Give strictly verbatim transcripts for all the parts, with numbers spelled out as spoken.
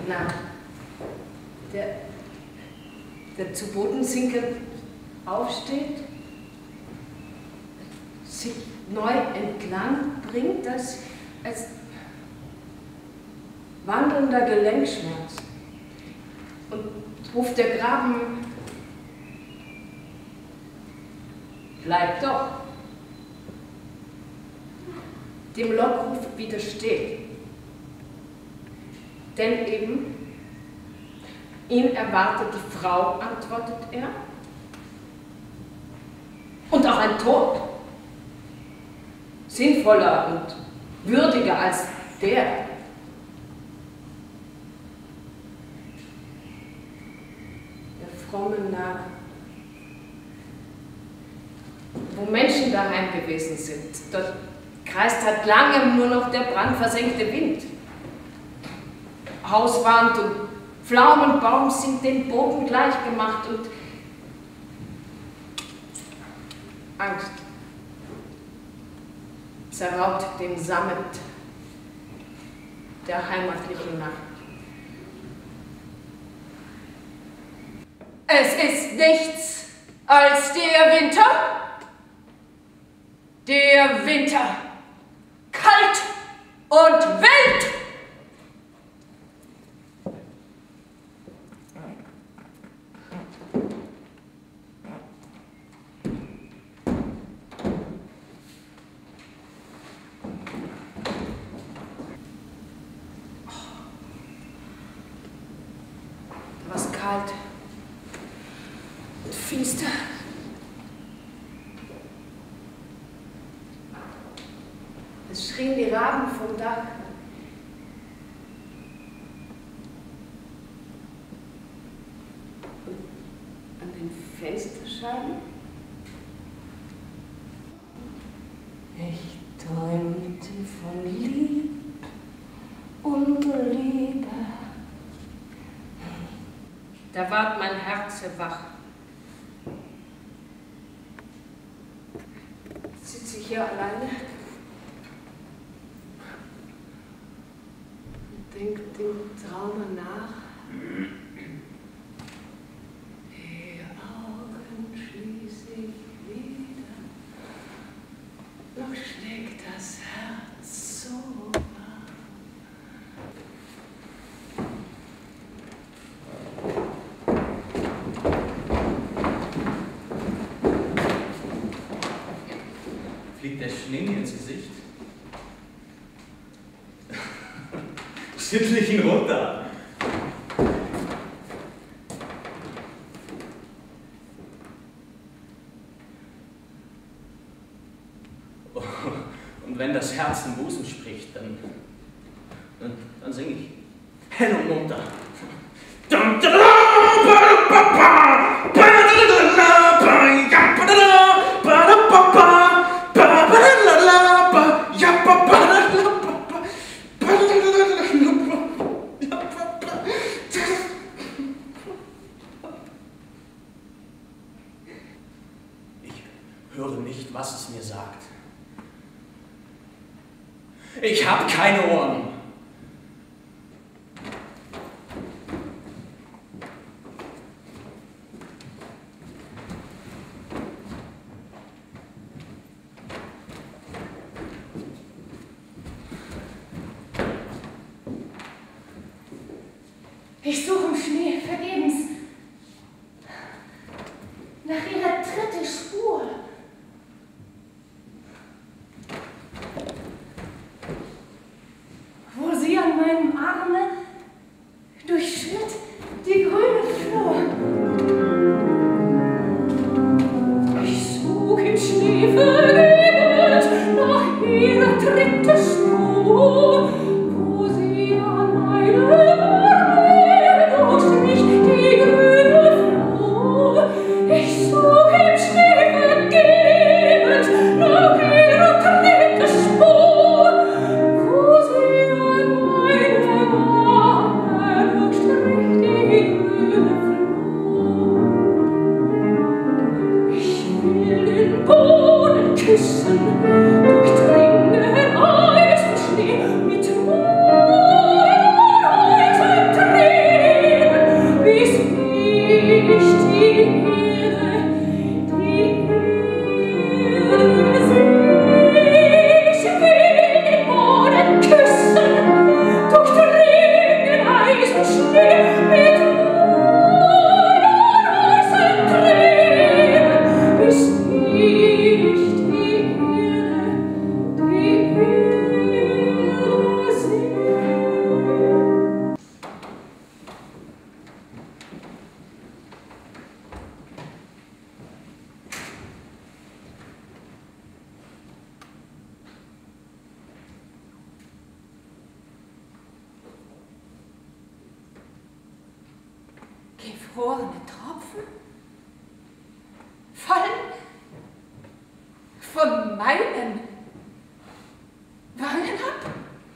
Na, der, der zu Boden sinkend aufsteht, sich neu entlang bringt, als, als wandelnder Gelenkschmerz. Und ruft der Graben, bleib doch. Dem Lockruf widersteht. Denn eben, ihn erwartet die Frau, antwortet er, und auch ein Tod, sinnvoller und würdiger als der. Der fromme Narr, wo Menschen daheim gewesen sind, dort kreist seit langem nur noch der brandversenkte Wind. Hauswand und Pflaumenbaum sind den Boden gleich gemacht und Angst zerraubt den Sammet der heimatlichen Nacht. Es ist nichts als der Winter, der Winter, kalt und wild. Da war's kalt und finster. Es schrien die Raben vom Dach. Und an den Fensterscheiben? Ich träumte von Lieb und Liebe. Da ward mein Herz wach. Sitze ich hier alleine und denke dem Traume nach. Die Augen schließe ich wieder, noch schlägt das Herz so warm. Fliegt der Schnee ins Gesicht? Schüttel ich ihn runter. Oh, und wenn das Herz im Busen spricht, dann, dann, dann singe ich hell und munter. Ich höre nicht, was es mir sagt. Ich habe keine Ohren. Ich suche im Schnee vergebens nach ihrer dritten Spur. Wo sie an meinem Arme durchschritt die grüne Flur. Ich suche im Schnee vergebens nach ihrer dritten Spur, wo sie an meinem Arme durchstrich die grüne Flur. Ich suche im Schnee vergebens nach ihrer dritten Spur, wo sie an meinem Arme durchstrich die grüne Flur. Ich will den Boden küssen, durchdringen Eis und Schnee. gefrorene Tropfen fallen von meinen Wangen ab?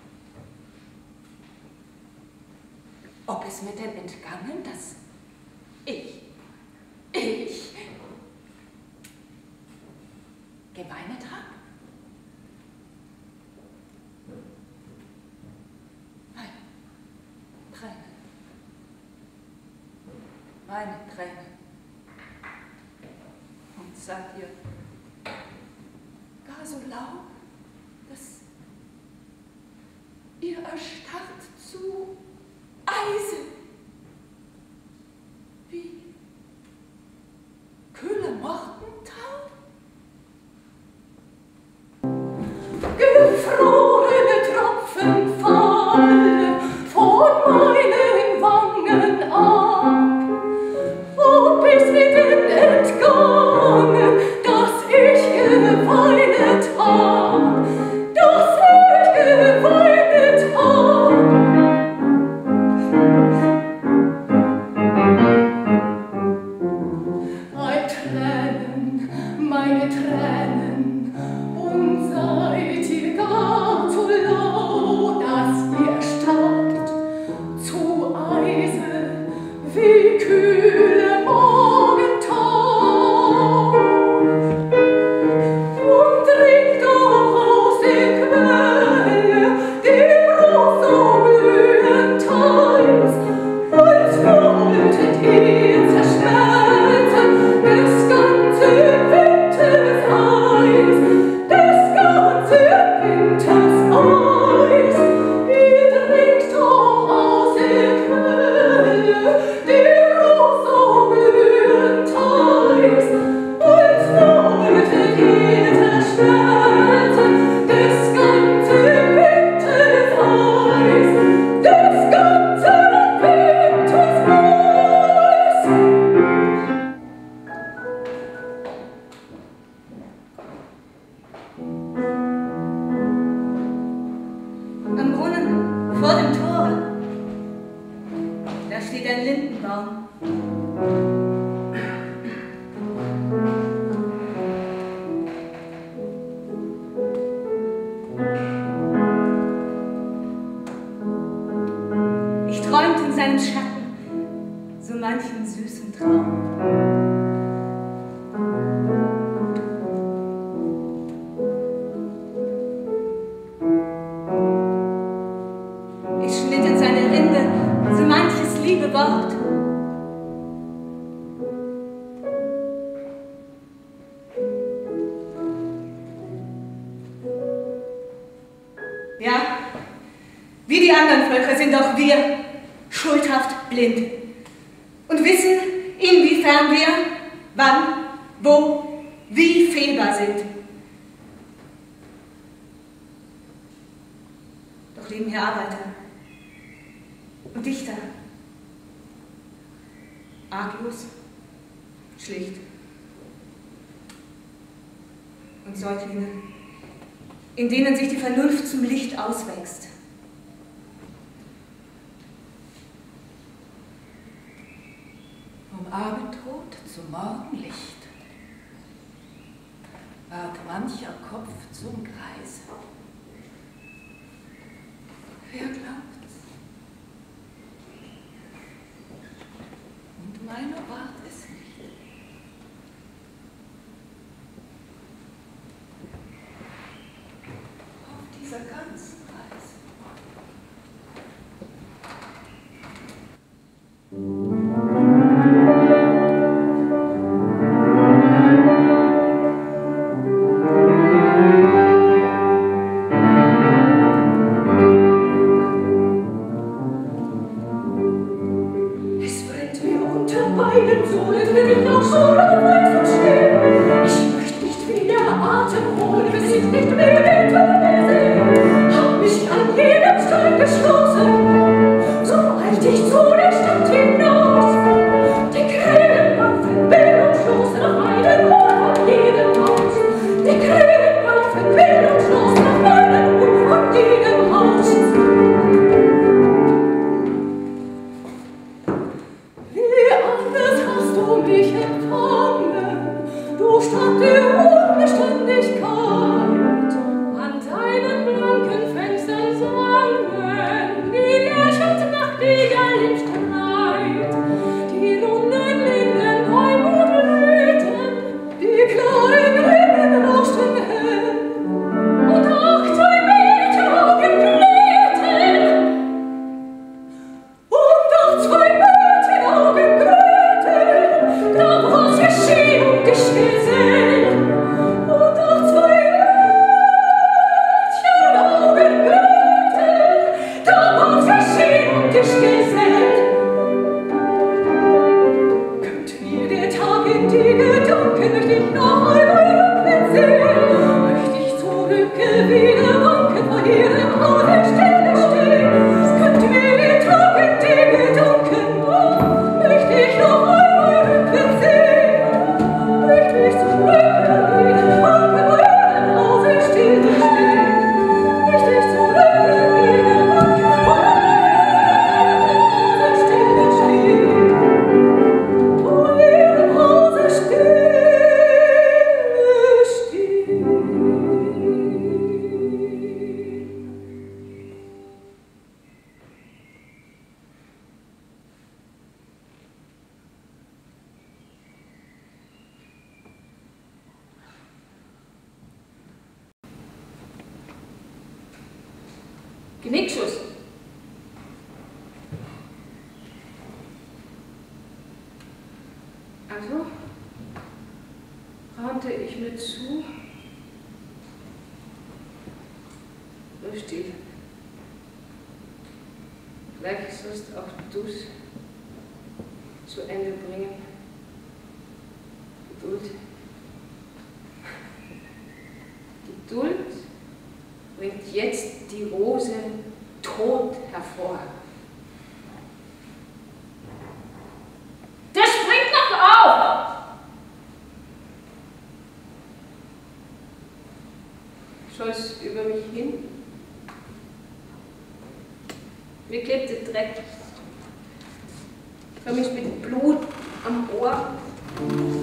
Ob es mir denn entgangen, dass ich, ich geweinet habe? Meine Tränen. Meine Tränen. Und seid ihr gar so lau, dass ihr erstarrt zu Eisen, wie kühle Morgentau? Gefrorene Tropfen fallen von meinen Wangen ab. Ob es mir denn entgangen, dass ich geweinet hab, dass ich geweinet hab? Ei, Tränen, meine Tränen, und seid ihr gar zu lau, dass ihr starrt zu Eise wie kühle Morgentau. Und trinkt doch aus der Quelle, die Brust so glühend heiß, als wolltet ihr zerschmelzen des ganzen Winters Eis, des ganzen Winters Eis. Ihr trinkt doch aus der Quelle, die Brust so glühend heiß, als wolltet ihr zerschmelzen des ganzen Winters Eis, des ganzen Winters Eis. Am Brunnen vor dem Tore, da steht ein Lindenbaum. Ich träumte in seinem Schatten so manchen süßen Traum. Ich schnitt in seine Rinde so manches liebe Wort. Ja, wie die anderen Völker sind auch wir schuldhaft blind und wissen, inwiefern wir, wann, wo, wie fehlbar sind. Doch leben hier Arbeiter und Dichter, arglos, schlicht, und Säuglinge, in denen sich die Vernunft zum Licht auswächst. Vom Abendrot zum Morgenlicht ward mancher Kopf zum Greis. Wer glaubt's? Und meiner ward es nicht. Auf dieser ganzen Reise. Ich möchte nicht wieder Atem holen, bis ich nicht mehr den Tod mehr sehe. Hab mich an Genickschuss. Also raunte ich mir zu, nur still. Vielleicht sollst auch du's zu Ende bringen. Geduld. Geduld bringt jetzt die Rose tot hervor. Der springt noch auf! Schoss über mich hin. Mir klebte Dreck. Vermischt mit Blut am Ohr.